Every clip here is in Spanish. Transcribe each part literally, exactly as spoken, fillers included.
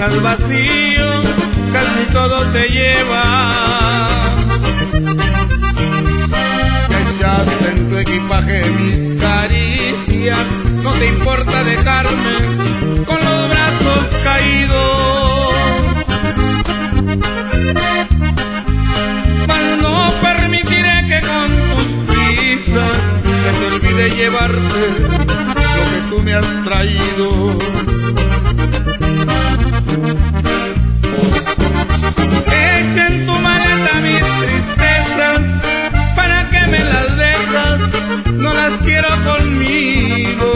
dejas vacío, casi todo te lleva. Ya echaste en tu equipaje mis caricias, no te importa dejarme con los brazos caídos. Mas no permitiré que con tus prisas se te olvide llevarte lo que tú me has traído. Echa en tu maleta mis tristezas, ¿para qué me las dejas? No las quiero conmigo.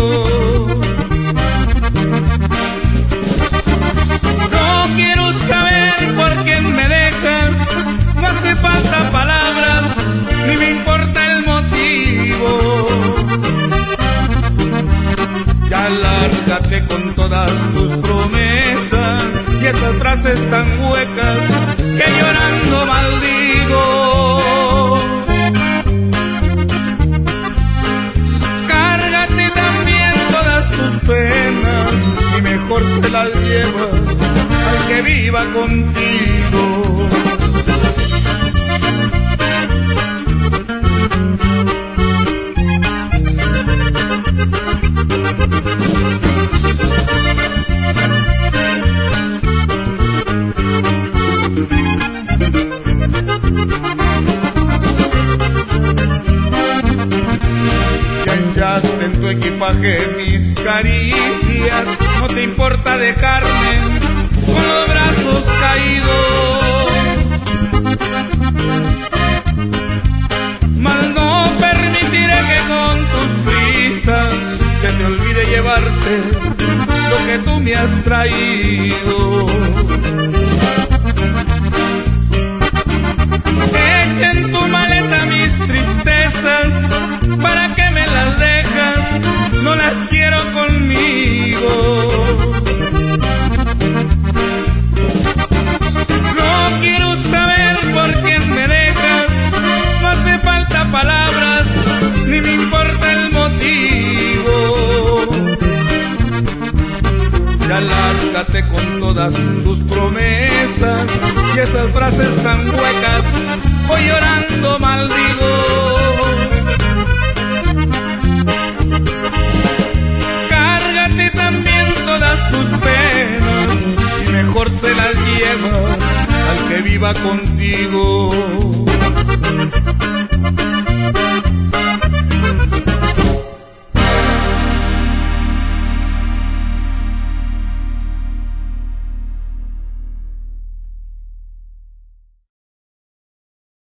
No quiero saber por quién me dejas, no hace falta palabras, ni me importa el motivo. Ya lárgate con todas tus promesas y esas frases tan huecas que llorando maldigo. Cárgate también todas tus penas y mejor se las llevas al que viva contigo. En tu equipaje mis caricias, no te importa dejarme con los brazos caídos. Mas no permitiré que con tus prisas se te olvide llevarte lo que tú me has traído. Echa en tu maleta mis tristezas, ¿para qué me las dejas? No las quiero conmigo. No quiero saber por quién me dejas, no hace falta palabras, ni me importa el motivo. Ya lárgate con todas tus promesas y esas frases tan huecas, voy llorando maldigo. Cárgate también todas tus penas y mejor se las llevas al que viva contigo.